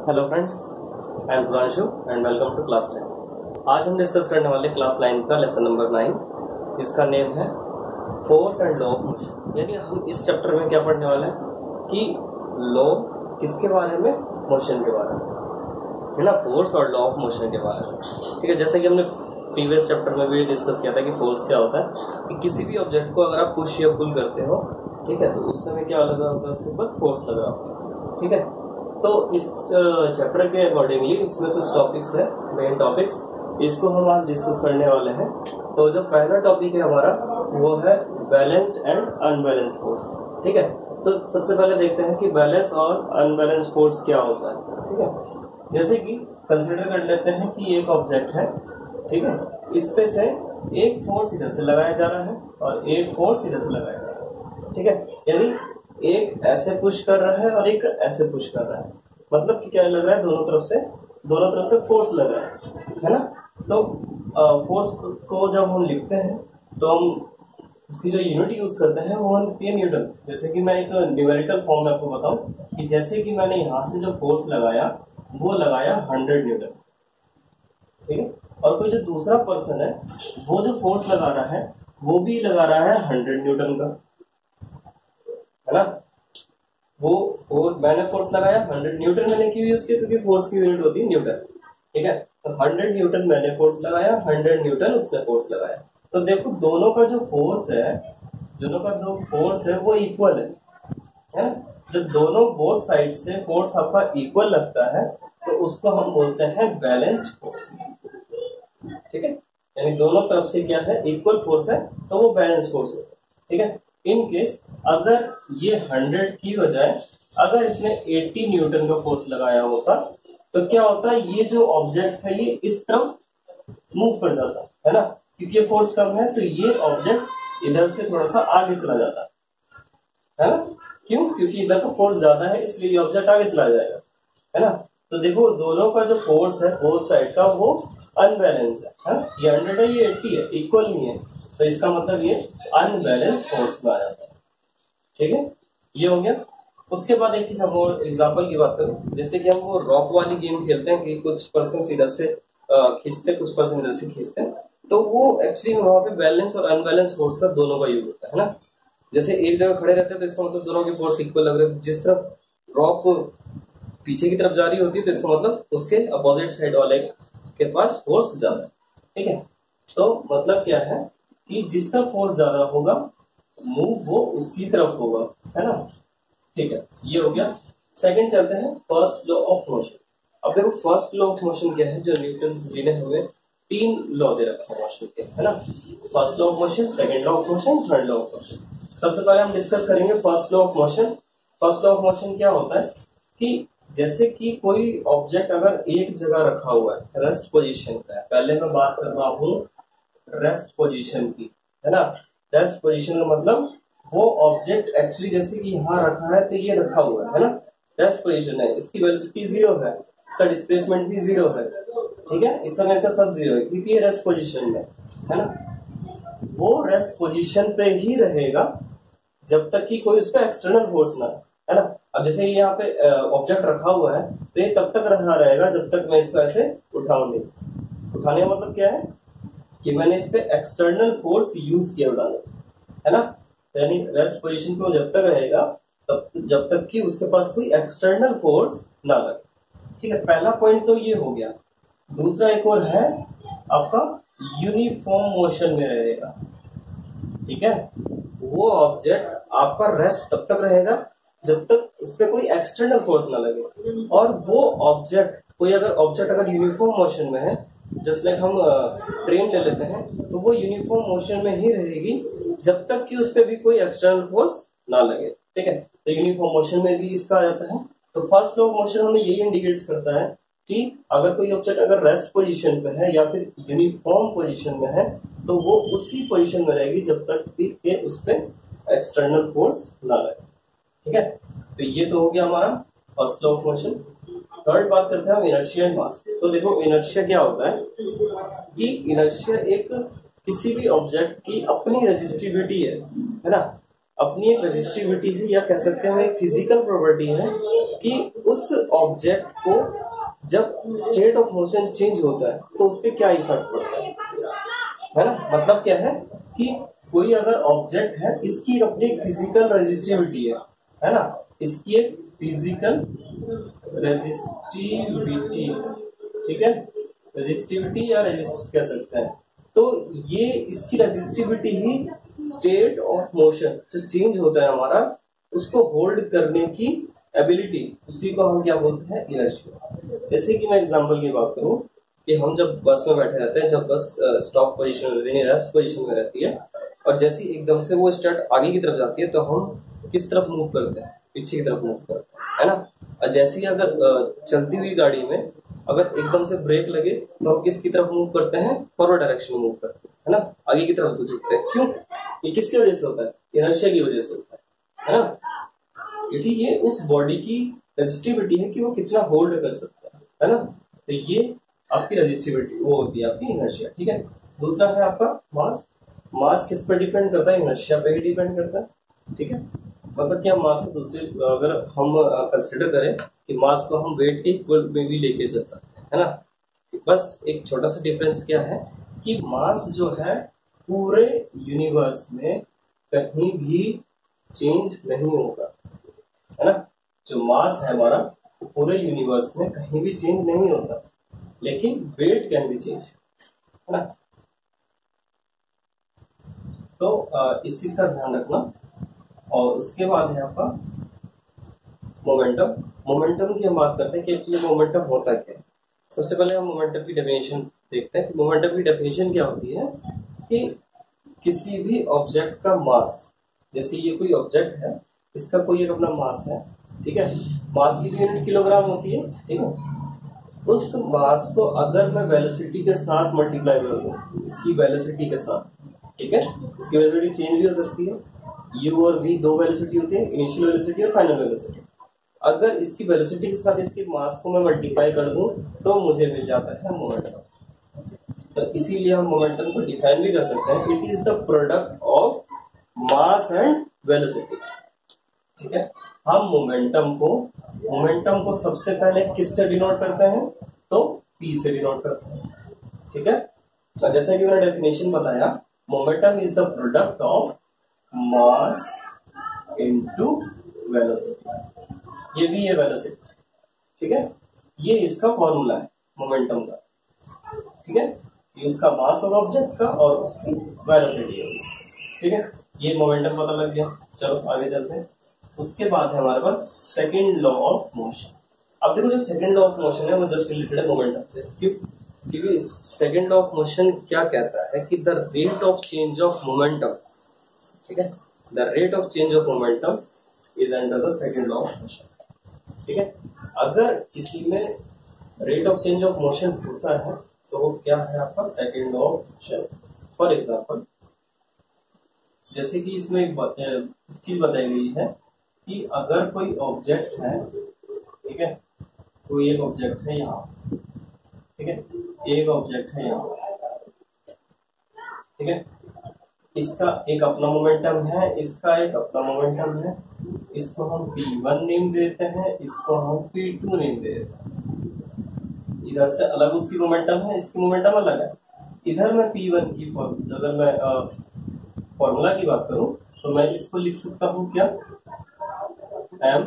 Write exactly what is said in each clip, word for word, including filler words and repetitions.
Hello friends, I am Sudhanshu and welcome to class ten. आज हम discuss करने वाले क्लास नाइन का लेसन नंबर नाइन। इसका नेम है force and law of motion. यानी हम इस चैप्टर में क्या पढ़ने वाले हैं कि लॉ किसके बारे में, मोशन के बारे में, है ना, फोर्स और लॉ ऑफ मोशन के बारे में। ठीक है, जैसे कि हमने प्रीवियस चैप्टर में भी डिस्कस किया था कि फोर्स क्या होता है कि किसी भी ऑब्जेक्ट को अगर आप पुश या पुल करते हो, ठीक है, तो उस समय क्या लगा होता है, उसके ऊपर फोर्स लगा होता है। ठीक है, तो इस चैप्टर के अकॉर्डिंगली इसमें कुछ टॉपिक्स है, मेन टॉपिक्स, इसको हम आज डिस्कस करने वाले हैं। तो जो पहला टॉपिक है हमारा वो है बैलेंस्ड एंड अनबैलेंस्ड फोर्स। ठीक है, तो सबसे पहले देखते हैं कि बैलेंस और अनबैलेंस्ड फोर्स क्या होता है। ठीक है, जैसे कि कंसिडर कर लेते हैं कि एक ऑब्जेक्ट है, ठीक है, इस पे से एक फोर्स इधर से लगाया जा रहा है और एक फोर्स इधर से लगाया जा रहा है। ठीक है, यानी एक ऐसे पुश कर रहा है और एक ऐसे पुश कर रहा है, मतलब कि क्या लग रहा है, दोनों तरफ से दोनों तरफ से फोर्स लग रहा है, है ना। तो फोर्स को जब हम लिखते हैं तो हम उसकी जो यूनिट यूज करते हैं वो होती है न्यूटन। जैसे कि मैं एक न्यूमेरिकल फॉर्म में आपको बताऊं कि जैसे कि मैंने यहाँ से जो फोर्स लगाया वो लगाया हंड्रेड न्यूटन, ठीक है, और कोई जो दूसरा पर्सन है वो जो फोर्स लगा रहा है वो भी लगा रहा है हंड्रेड न्यूटन का, है ना। वो फोर्स मैंने फोर्स लगाया हंड्रेड न्यूटन मैंने क्यों यूज किया, क्योंकि फोर्स की यूनिट होती है न्यूटन। ठीक है, तो हंड्रेड न्यूटन मैंने फोर्स लगाया, हंड्रेड न्यूटन उसने फोर्स लगाया। तो देखो दोनों का जो फोर्स है दोनों का जो फोर्स है वो इक्वल है, है ना। जब दोनों बोथ साइड से फोर्स आपका इक्वल लगता है तो उसको हम बोलते हैं बैलेंस्ड फोर्स। ठीक है, यानी दोनों तरफ से क्या है, इक्वल फोर्स है, तो वो बैलेंस फोर्स है। ठीक है, इन केस अगर ये हंड्रेड की बजाय अगर इसने अस्सी न्यूटन का फोर्स लगाया होता तो क्या होता, ये जो ऑब्जेक्ट है ये इस तरफ मूव कर जाता, है ना, क्योंकि ये फोर्स कम है तो ये ऑब्जेक्ट इधर से थोड़ा सा आगे चला जाता, है ना। क्यों, क्योंकि इधर का फोर्स ज्यादा है इसलिए ये ऑब्जेक्ट आगे चला जाएगा, है ना। तो देखो दोनों का जो फोर्स है बोथ साइड का वो अनबैलेंस है, है? ये हंड्रेड है ये अस्सी है, इक्वल नहीं है, तो इसका मतलब ये अनबैलेंस फोर्स में आ जाता है। ठीक है, ये हो गया। उसके बाद एक चीज हम और एग्जांपल की बात करें, जैसे कि हम वो रॉक वाली गेम खेलते हैं कि कुछ पर्सन इधर से खींचते कुछ पर्सन इधर से खींचते हैं, तो वो एक्चुअली वहां पे बैलेंस और अनबैलेंस फोर्स का दोनों का यूज होता है ना। जैसे एक जगह खड़े रहते हैं तो इसका मतलब दोनों के फोर्स इक्वल लग रहे हैं। जिस तरफ रॉक पीछे की तरफ जा रही होती है तो इसका मतलब उसके अपोजिट साइड वाले के पास फोर्स ज्यादा है। ठीक है, तो मतलब क्या है कि जिस तरफ फोर्स ज्यादा होगा मूव वो उसी तरफ होगा, है ना। ठीक है, ये हो गया। सेकंड चलते हैं फर्स्ट लॉ ऑफ मोशन। अब देखो फर्स्ट लॉ ऑफ मोशन क्या है, जो न्यूटन जी ने हमें तीन लॉ दे रखे हैं मोशन के, है ना। First law of motion, second law of motion, third law of motion. सबसे पहले हम डिस्कस करेंगे first law of motion. First law of motion क्या होता है कि जैसे कि कोई ऑब्जेक्ट अगर एक जगह रखा हुआ है, रेस्ट पोजीशन का है, पहले मैं बात कर रहा हूँ रेस्ट पोजीशन की, है ना। रेस्ट पोजीशन का मतलब वो ऑब्जेक्ट एक्चुअली जैसे कि यहाँ रखा है तो ये रखा हुआ है, है ना, रेस्ट पोजीशन है, इसकी वेलोसिटी जीरो है, इसका डिस्प्लेसमेंट भी जीरो है। ठीक है, इस समय इसका सब जीरो है क्योंकि ये रेस्ट पोजीशन में है ना। वो रेस्ट पोजीशन पे ही रहेगा जब तक कि कोई उस पर एक्सटर्नल फोर्स ना, है ना। अब जैसे यहाँ पे ऑब्जेक्ट रखा हुआ है तो ये तब तक रहा रहेगा जब तक मैं इसको ऐसे उठाऊं नहीं। उठाने का मतलब क्या है कि मैंने इस पे एक्सटर्नल फोर्स यूज किया उठाने, है ना। यानी रेस्ट पोजीशन पे जब तक रहेगा तब जब तक कि उसके पास कोई एक्सटर्नल फोर्स ना लगे। ठीक है, पहला पॉइंट तो ये हो गया। दूसरा एक और है आपका यूनिफॉर्म मोशन में रहेगा। ठीक है, वो ऑब्जेक्ट आपका रेस्ट तब तक रहेगा जब तक उस पर कोई एक्सटर्नल फोर्स ना लगे। और वो ऑब्जेक्ट कोई अगर ऑब्जेक्ट अगर यूनिफॉर्म मोशन में है, जस्ट लाइक हम ट्रेन ले लेते हैं, तो वो यूनिफॉर्म मोशन में ही रहेगी जब तक कि उस पर भी कोई एक्सटर्नल फोर्स ना लगे। ठीक है, तो यूनिफॉर्म मोशन में भी इसका आ जाता है। तो फर्स्ट लॉ ऑफ मोशन हमें यही इंडिकेट्स करता है कि अगर कोई ऑब्जेक्ट अगर रेस्ट पोजीशन पे है या फिर यूनिफॉर्म पोजीशन में है तो वो उसी पोजीशन में रहेगी जब तक कि उस पर एक्सटर्नल फोर्स ना लगे। ठीक है, तो ये तो हो गया हमारा first law of motion. Third बात करते हैं हम इनर्शिया एंड मास। तो देखो इनर्शिया क्या होता है कि इनर्शिया एक किसी भी ऑब्जेक्ट की अपनी रेजिस्टिविटी है, है ना। अपनी एक रजिस्टिविटी है, या कह सकते हैं एक फिजिकल प्रॉपर्टी है कि उस ऑब्जेक्ट को जब स्टेट ऑफ मोशन चेंज होता है तो उस पर क्या इफेक्ट पड़ता है, है ना। मतलब क्या है कि कोई अगर ऑब्जेक्ट है, इसकी अपनी फिजिकल रजिस्टिविटी है है ना, इसकी एक फिजिकल रजिस्टिविटी, ठीक है, रजिस्टिविटी या रजिस्ट कह सकते हैं। तो ये इसकी रजिस्टिविटी ही स्टेट ऑफ मोशन जो चेंज होता है हमारा, उसको होल्ड करने की एबिलिटी, उसी को हम क्या बोलते हैं, इनर्शिया। जैसे कि मैं एग्जांपल की बात करूं कि हम जब बस में बैठे रहते हैं, जब बस स्टॉप पोजीशन में रहती है, रेस्ट पोजीशन में रहती है, और जैसे ही एकदम से वो स्टार्ट आगे की तरफ जाती है तो हम किस तरफ मूव करते हैं, पीछे की तरफ मूव करते हैं, है ना। और जैसे ही अगर चलती हुई गाड़ी में अगर एकदम से ब्रेक लगे तो हम किसकी तरफ मूव करते हैं, फॉरवर्ड डायरेक्शन में मूव करते हैं, है ना, आगे की तरफ झुकते हैं। क्यों? ये किसकी वजह से होता है, इनर्शिया की वजह से होता है, है ना, क्योंकि ये उस बॉडी की रजिस्टिविटी है कि वो कितना होल्ड कर सकता है, है ना। तो ये आपकी रजिस्टिविटी वो होती है आपकी इनर्शिया, ठीक है। दूसरा है आपका मास। मास किस पर डिपेंड करता है, इनर्शिया पे ही डिपेंड करता है, ठीक है। मतलब क्या, मास को दूसरे अगर हम कंसिडर करें कि मास को हम वेट के इक्वल में भी लेके चल सकते हैं, है ना। बस एक छोटा सा डिफरेंस क्या है कि मास जो है पूरे यूनिवर्स में कहीं भी चेंज नहीं होगा, है ना। जो मास है हमारा पूरे यूनिवर्स में कहीं भी चेंज नहीं होता, लेकिन वेट कैन बी चेंज, है ना। तो इस चीज का ध्यान रखना। और उसके बाद है आपका मोमेंटम। मोमेंटम की हम बात करते हैं कि एक्चुअली मोमेंटम होता क्या है। सबसे पहले हम मोमेंटम की डेफिनेशन देखते हैं कि मोमेंटम की डेफिनेशन क्या होती है कि किसी भी ऑब्जेक्ट का मास, जैसे ये कोई ऑब्जेक्ट है, इसका कोई एक अपना मास है, ठीक है, मास की यूनिट किलोग्राम होती है, ठीक है। उस मास को अगर मैं वेलोसिटी के साथ मल्टीप्लाई कर दूं, इसकी वेलोसिटी के साथ, ठीक है, इसकी वेलोसिटी चेंज भी हो सकती है, यू और वी दो वेलोसिटी होती है, इनिशियल वेलोसिटी और फाइनल वेलोसिटी। अगर इसकी वेलोसिटी के साथ इसके मास को मैं मल्टीप्लाई कर दूं तो मुझे मिल जाता है मोमेंटम। तो इसीलिए हम मोमेंटम को डिफाइन भी कर सकते हैं, it is the product of mass and velocity, ठीक है। हम मोमेंटम को मोमेंटम को सबसे पहले किससे डिनोट करते हैं, तो P से डिनोट करते हैं, ठीक है। तो जैसे कि मैंने डेफिनेशन बताया, momentum is the product of mass into velocity. ये भी है वेलोसिटी, ठीक है। ये इसका फॉर्मूला है मोमेंटम का, ठीक है। ये उसका मास होगा ऑब्जेक्ट का और उसकी वेलोसिटी होगी, ठीक है। ये मोमेंटम पता लग गया। चलो आगे चलते हैं। उसके बाद है हमारे पास सेकेंड लॉ ऑफ मोशन। अब देखो, जो सेकेंड लॉ ऑफ मोशन है वो जस्ट रिलेटेड है मोमेंटम से। क्यों? क्योंकि सेकेंड लॉ ऑफ मोशन क्या कहता है कि the rate of change of momentum, ठीक है, the rate of change of momentum is under the second law of motion, ठीक है। अगर किसी में rate of change of motion होता है तो वो क्या है आपका second law of motion. For example, जैसे कि इसमें एक चीज बताई गई है कि अगर कोई ऑब्जेक्ट है, ठीक है, कोई एक ऑब्जेक्ट है यहाँ, ठीक है, एक ऑब्जेक्ट है यहाँ, ठीक है, इसका एक अपना मोमेंटम है, इसका एक अपना मोमेंटम है, इसको हम पी वन नेम देते हैं, इसको हम पी टू नेम देते हैं। इधर से अलग उसकी मोमेंटम है, इसकी मोमेंटम अलग है। इधर मैं पी वन की अगर मैं फॉर्मूला की बात करूं तो मैं इसको लिख सकता हूं क्या, एम,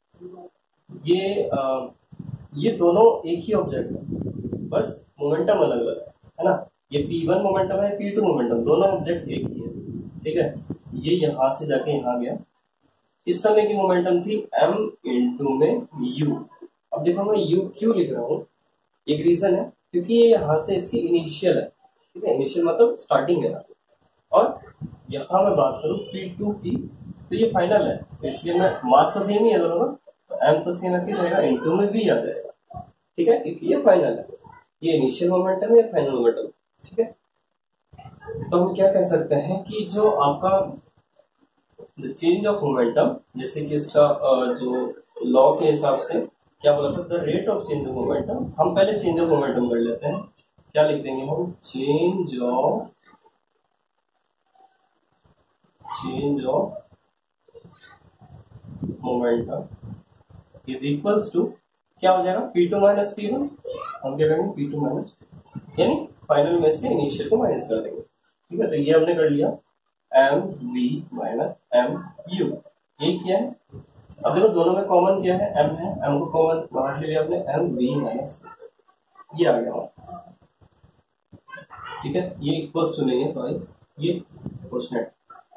ये आ, ये दोनों एक ही ऑब्जेक्ट है, बस मोमेंटम अलग अलग है, है ना। ये पी वन मोमेंटम है, पी टू मोमेंटम, दोनों ऑब्जेक्ट एक ही है, ठीक है। ये यहां से जाके यहां गया। इस समय की मोमेंटम थी m इंटू में u। अब देखो मैं u क्यों लिख रहा हूँ, एक रीजन है, क्योंकि ये यहाँ से इसकी इनिशियल है, ठीक है, इनिशियल मतलब स्टार्टिंग है। और यहाँ मैं बात करूँ पी टू की तो ये फाइनल है, इसलिए मैं मास तो सेम ही है दोनों का, तो m तो सेम ऐसे रहेगा, इंटू में v आ जाएगा, ठीक है, क्योंकि ये फाइनल है। ये इनिशियल मोमेंटम है, फाइनल मोमेंटम, ठीक है। तो हम क्या कह सकते हैं कि जो आपका चेंज ऑफ मोमेंटम, जैसे कि इसका जो लॉ के हिसाब से क्या बोला था, the rate of change of momentum. हम पहले चेंज ऑफ मोमेंटम कर लेते हैं। क्या लिख देंगे हम, change of change of momentum is equals to क्या हो जाएगा, P two minus P one. हम क्या करेंगे, पी टू माइनस, यानी फाइनल में से इनिशियल को माइनस कर देंगे। ठीक है, तो ये हमने कर लिया M V minus M U, ये क्या है। अब देखो दोनों में कॉमन क्या है, एम है, एम को कॉमन बाहर ले लिया आपने, एम वी माइनस ये आ गया हमारे पास। ठीक है, ये इक्वल्स टू नहीं है, सॉरी ये प्रोपोर्शनेट।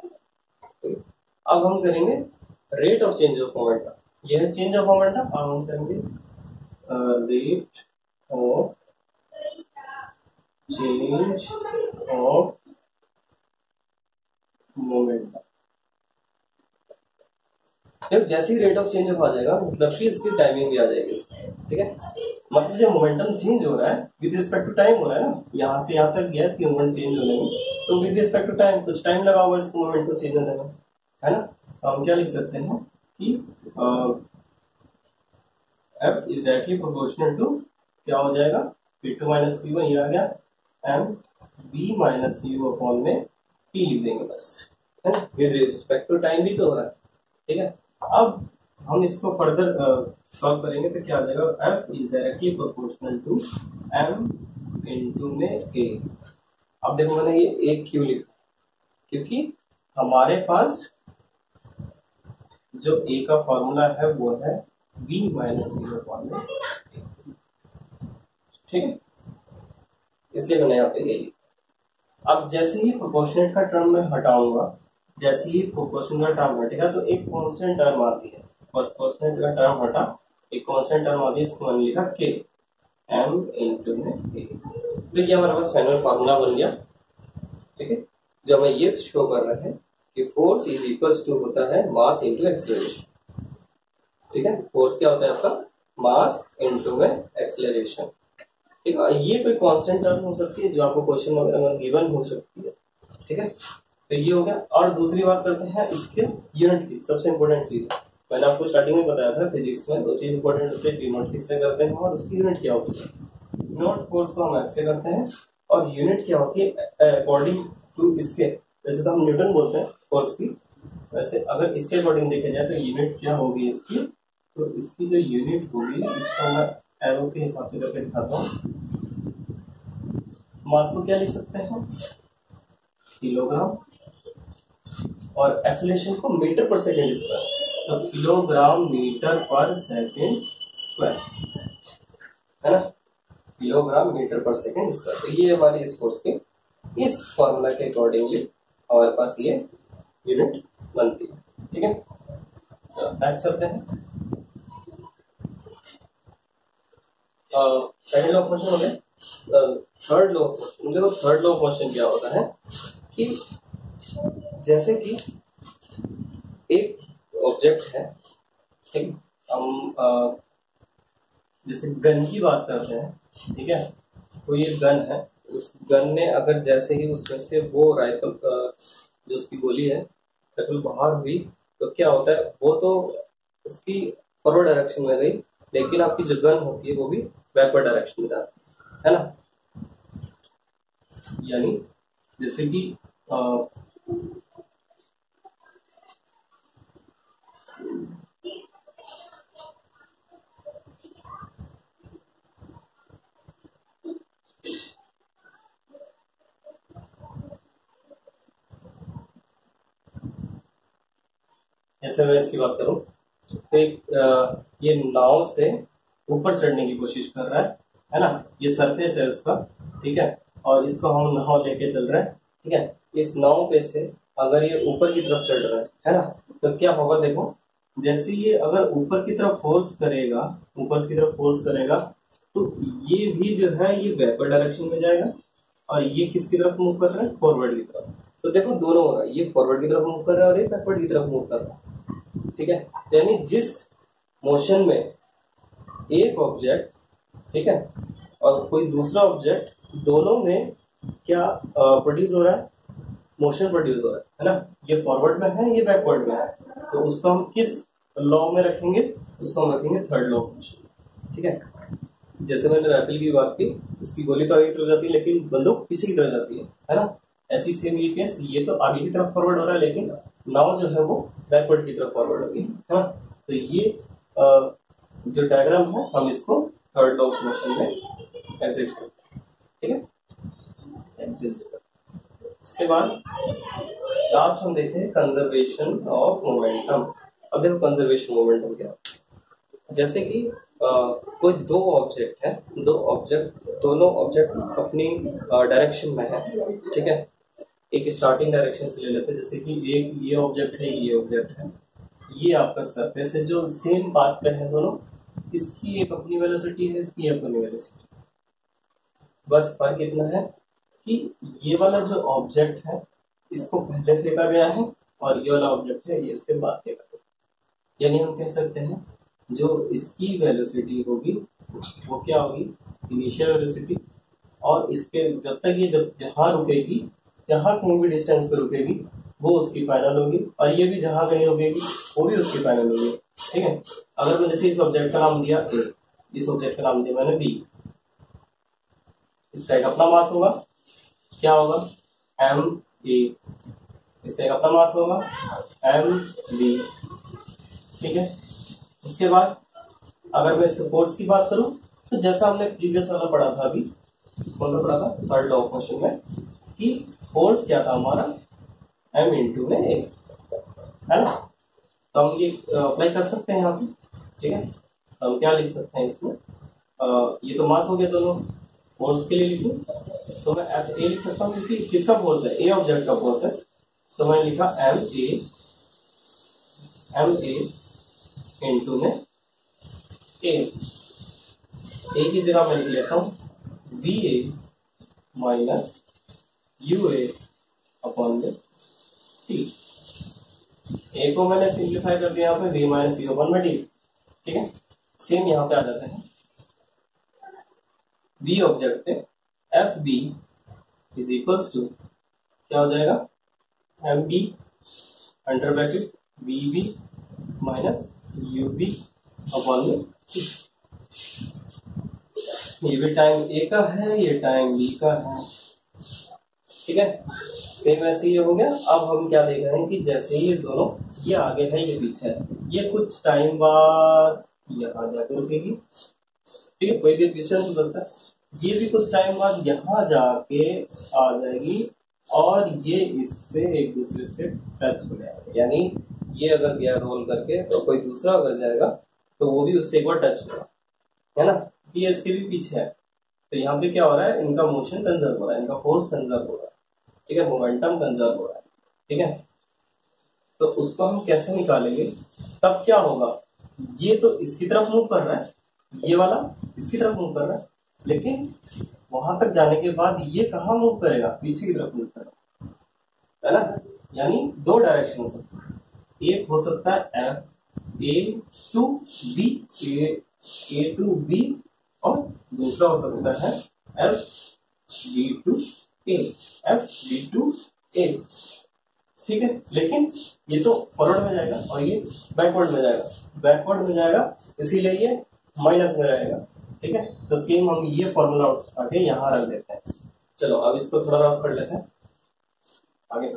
अब हम करेंगे rate of change of momentum, ये है चेंज ऑफ मोमेंटम। अब हम करेंगे rate of change of momentum. जब जैसे ही रेट ऑफ चेंज ऑफ आ जाएगा मतलब कि उसकी टाइमिंग भी आ जाएगी उसकी। ठीक है, मतलब जब मोमेंटम चेंज हो रहा है विद रिस्पेक्ट टू टाइम हो रहा है ना, यहाँ से यहाँ तक गया कि मोमेंट चेंज होने में, तो विद रिस्पेक्ट टू टाइम कुछ टाइम लगा हुआ इसको मोमेंट को चेंज होने में, है ना। तो हम क्या लिख सकते हैं कि F is directly proportional to क्या हो जाएगा, P two minus P one, ये आ गया M B minus U upon में पी लिख देंगे बस, है ना, विद रिस्पेक्ट टू टाइम भी तो हो रहा है। ठीक है, अब हम इसको फर्दर सॉल्व करेंगे तो क्या आ जाएगा, F is directly proportional to M into में ए। अब देखो मैंने ये ए क्यों लिखा, क्योंकि हमारे पास जो ए का फॉर्मूला है वो है बी माइनस यू अपॉन में। ठीक है, इसलिए मैंने यहाँ पे ए लिखा। अब जैसे ही प्रोपोर्शनेट का टर्म में हटाऊंगा, जैसे ही प्रोपोर्शनल का टर्म हटेगा तो एक कांस्टेंट टर्म आती है, प्रोपोर्शनेट का टर्म हटा एक कांस्टेंट टर्म आती है, इसको मैंने लिखा के एम इनटू में ए। तो ये हमारे पास फाइनल फार्मूला बन गया। ठीक है, जो हमें ये शो कर रहा है कि फोर्स इज इक्वल्स टू होता है मास इनटू एक्सीलरेशन। ठीक है, फोर्स क्या होता है आपका, मास इनटू में एक्सीलरेशन। ठीक है, ये कोई कांस्टेंट टर्म हो सकती है जो आपको क्वेश्चन वगैरह में गिवन हो सकती है। ठीक है, तो ये हो गया। और दूसरी बात करते हैं इसके यूनिट की, सबसे इंपॉर्टेंट चीज मैंने आपको स्टार्टिंग में बताया था फिजिक्स में दो चीज इंपॉर्टेंट होती है, डी नोट किससे करते हैं और उसकी यूनिट क्या होती है। नोट फोर्स को हम एफ से करते हैं और यूनिट क्या होती है अकॉर्डिंग टू इसके, वैसे तो हम न्यूटन बोलते हैं फोर्स की, वैसे अगर इसके अकॉर्डिंग देखा जाए तो यूनिट क्या होगी इसकी, तो इसकी जो यूनिट होगी इसको मैं एरो के हिसाब से करके दिखाता हूँ। मास को क्या लिख सकते हैं, किलोग्राम, और एक्सेलरेशन को मीटर पर सेकेंड स्क्वायर, तो किलोग्राम मीटर पर सेकेंड स्क्वायर, है ना, किलोग्राम मीटर पर सेकेंड स्क्वायर। तो ये हमारी इस फोर्स के इस फॉर्मूला के अकॉर्डिंगली हमारे पास ये यूनिट बनती है। ठीक है, तो नेक्स्ट करते हैं सेकंड लॉ ऑफ मोशन हो गया। थर्ड लॉ ऑफ मोशन, देखो थर्ड लॉ ऑफ मोशन क्या होता है कि जैसे कि एक ऑब्जेक्ट है, ठीक, हम आ, जैसे गन की बात करते हैं, ठीक है, तो ये गन है, उस गन ने अगर जैसे ही उसमें से वो राइफल जो उसकी गोली है राइफल बाहर हुई तो क्या होता है, वो तो उसकी फॉरवर्ड डायरेक्शन में गई, लेकिन आपकी जो गन होती है वो भी बैकवर्ड डायरेक्शन में जाती है, है ना। यानी जैसे कि आ, जैसे मैं इसकी बात करूं तो एक आ, ये नाव से ऊपर चढ़ने की कोशिश कर रहा है, है ना, ये सरफेस है उसका, ठीक है, और इसको हम नाव लेके चल रहे हैं, ठीक है। इस नाव पे से अगर ये ऊपर की तरफ चढ़ रहा है, है ना, तो क्या होगा, देखो जैसे ये अगर ऊपर की तरफ फोर्स करेगा, ऊपर की तरफ फोर्स करेगा तो ये भी जो है ये बैकवर्ड डायरेक्शन में जाएगा, और ये किसकी तरफ मूव कर रहा है, फॉरवर्ड की तरफ। तो देखो दोनों हो रहा है, ये फॉरवर्ड की तरफ मूव कर रहा है और ये बैकवर्ड की तरफ मूव कर रहा है, ठीक है। यानी जिस मोशन में एक ऑब्जेक्ट, ठीक है, और कोई दूसरा ऑब्जेक्ट, दोनों में क्या प्रोड्यूस हो रहा है, मोशन प्रोड्यूस हो रहा है, है ना, ये फॉरवर्ड में है, ये बैकवर्ड में है, तो उसको हम किस लॉ में रखेंगे, उसको हम रखेंगे थर्ड लॉ ऑफ मोशन, ठीक है। जैसे मैंने राइफल की बात की, उसकी गोली तो आगे की तरफ जाती है लेकिन बंदूक पीछे की तरफ जाती है, है ना, ऐसी सेम ये केस, ये तो आगे की तरफ फॉरवर्ड हो रहा है लेकिन नाव जो है वो बैकवर्ड की तरफ फॉरवर्ड होगी, है ना। तो ये आ, जो डायग्राम है हम इसको थर्ड लॉ ऑफ मोशन में एग्जिट करते हैं, ठीक है। उसके बाद लास्ट हम देखते हैं कंजर्वेशन ऑफ मोमेंटम। अब देखो कंजर्वेशन मोमेंटम क्या, जैसे कि आ, कोई दो ऑब्जेक्ट है, दो ऑब्जेक्ट दोनों ऑब्जेक्ट अपनी डायरेक्शन में है, ठीक है। एक स्टार्टिंग डायरेक्शन से ले लेते हैं, जैसे कि एक ये ऑब्जेक्ट है, ये ऑब्जेक्ट है, ये आपका सरफेस है जो सेम पाथ पे है दोनों, इसकी एक अपनी वेलोसिटी है, इसकी अपनी वेलोसिटी। बस फर्क इतना है कि ये वाला जो ऑब्जेक्ट है इसको पहले फेंका गया है और ये वाला ऑब्जेक्ट है ये इसके बाद फेंका गया। यानी हम कह सकते हैं जो इसकी वेलोसिटी होगी वो क्या होगी, इनिशियल वेलोसिटी, और इसके जब तक ये जब जहां रुकेगी, जहां कहीं भी डिस्टेंस पे रुकेगी वो उसकी फाइनल होगी, और ये भी जहां कहीं रुकेगी वो भी उसकी फाइनल होगी, ठीक है। अगर मैंने जैसे इस ऑब्जेक्ट का नाम दिया ए, इस ऑब्जेक्ट का नाम दिया मैंने बी, इसका एक अपना मास होगा, क्या होगा, एम ए, इसका एक अपना मास होगा एम बी, ठीक है। उसके बाद अगर मैं इसके फोर्स की बात करूं तो जैसा हमने प्रीवियस वाला पढ़ा था, अभी कौन सा पढ़ा था, थर्ड लॉ ऑफ मोशन में, कि फोर्स क्या था हमारा, एम इंटू में ए, है ना। तो हम ये अप्लाई कर सकते हैं यहाँ पे, ठीक है। तो हम क्या लिख सकते हैं इसमें, आ, ये तो मास हो गया दोनों, फोर्स के लिए लिखूं तो मैं एफ ए लिख सकता हूँ क्योंकि किसका फोर्स है, ए ऑब्जेक्ट का फोर्स है, तो मैंने लिखा M A, M A into में ए, ए की जगह मैं लिख लेता हूँ V A minus U A upon में टी। ए को मैंने सिंप्लीफाई कर दिया यहाँ पे वी माइनस यू अपॉन में टी, ठीक है। सेम यहाँ पे आ जाते हैं, वी ऑब्जेक्ट पे F B is equals to क्या हो जाएगा, M B under bracket V B minus U B upon में टी। ये भी टाइम ए का है, ये टाइम बी का है, ठीक है। सेम ऐसे ही हो गया। अब हम क्या देख रहे हैं कि जैसे ये दोनों, ये आगे है ये पीछे है, ये कुछ टाइम बाद यहाँ जाके रुकेगी, ठीक है, कोई भी डिस्टेंस हो सकता है, ये भी कुछ टाइम बाद यहाँ जाके आ जाएगी और ये इससे एक दूसरे से टच हो जाएगा। यानी ये अगर गया रोल करके तो कोई दूसरा अगर जाएगा तो वो भी उससे एक बार टच होगा, है ना। ये इसके भी पीछे है, तो यहाँ पे क्या हो रहा है, इनका मोशन कंजर्व हो रहा है, इनका फोर्स कंजर्व हो रहा है, ठीक है, मोमेंटम कंजर्व हो रहा है, ठीक है। तो उसको हम कैसे निकालेंगे, तब क्या होगा, ये तो इसकी तरफ मूव कर रहा है, ये वाला इसकी तरफ मूव कर रहा है, लेकिन वहां तक जाने के बाद ये कहाँ मूव करेगा, पीछे की तरफ मूव करेगा, है ना। यानी दो डायरेक्शन हो सकते हैं, एक हो सकता है F A to B, A to B, और दूसरा हो सकता है F B to A, F B to A, ठीक है। लेकिन ये तो फॉरवर्ड में जाएगा और ये बैकवर्ड में जाएगा, बैकवर्ड में जाएगा इसीलिए ये माइनस में रहेगा, ठीक है। तो सेम हम ये फॉर्मूला आगे यहाँ रख देते हैं। चलो अब इसको थोड़ा रफ कर लेते हैं आगे,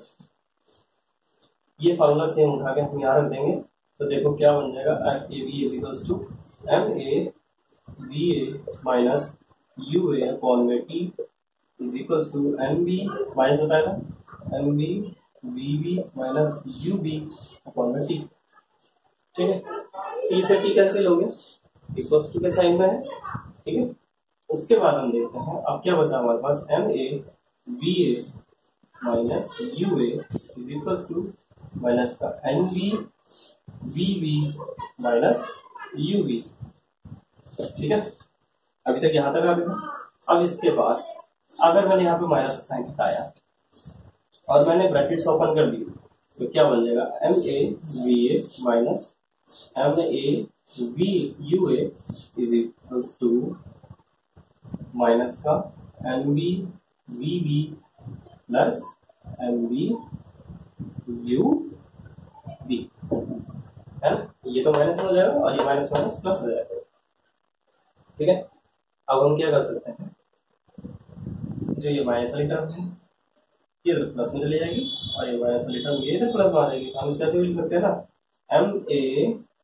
ये फॉर्मूला सेम उठा के हम यहाँ रख देंगे, तो देखो क्या बन जाएगा, F A B is equals to M A B A minus U A upon में T is equals to M B minus बताया था M B V B minus U B upon में टी, ठीक है। टी से T cancel हो गया, equals to के साइन में है, ठीक है। उसके बाद हम देखते हैं अब क्या बचा हमारे पास, M A B A minus U A is equals to minus का N B V B minus U B, ठीक है। अभी तक यहां तक आ गया। अब इसके बाद अगर मैंने यहाँ पे माइनस का साइन हटाया और मैंने ब्रैकेट्स ओपन कर दिए तो क्या बन जाएगा, M A V A minus M A V U A is equals to minus का M B V B plus M B U B, है ना। ये तो माइनस हो जाएगा और ये माइनस माइनस प्लस हो जाएगा, ठीक है। अब हम क्या कर सकते हैं, जो ये माइनस वाली टर्म है ये तो प्लस में चली जाएगी और ये माइनस वाली टर्म ये तो प्लस में आ जाएगी, हम इसको ऐसे भी लिख सकते हैं ना, M A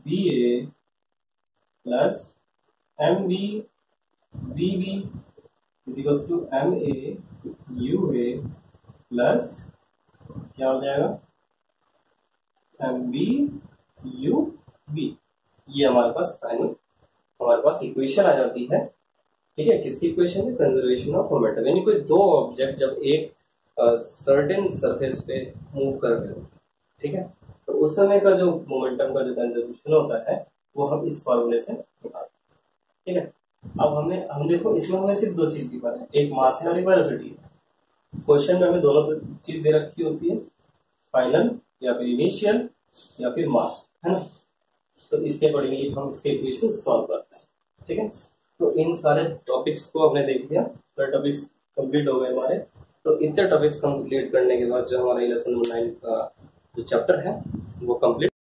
B A plus M B B B is equal to M A U A plus क्या हो जाएगा एम बी यू बी। ये हमारे पास फाइनल हमारे पास इक्वेशन आ जाती है। ठीक है, किसकी इक्वेशन है? Conservation of momentum. यानी कोई दो ऑब्जेक्ट जब एक सर्टेन सरफेस पे मूव कर रहे हो, ठीक है, तो उस समय का जो मोमेंटम का जो कंजर्वेशन होता है वो हम इस फॉर्मूले से निकालते हैं। ठीक है, अब हमें हम देखो इसमें हमें सिर्फ दो चीज की पता है, एक मास है और एक वेलोसिटी है। क्वेश्चन में हमें दोनों तो चीज दे रखी होती है, फाइनल या फिर इनिशियल या फिर मास, है ना। तो इसके अकॉर्डिंगली हम इसके इक्वेशन सॉल्व करते हैं। ठीक है, तो इन सारे टॉपिक्स को हमने देख लिया, सारे टॉपिक्स कंप्लीट हो गए हमारे। तो इतने टॉपिक्स कंप्लीट करने के बाद जो हमारा लेसन नंबर नाइन का जो चैप्टर है वो कंप्लीट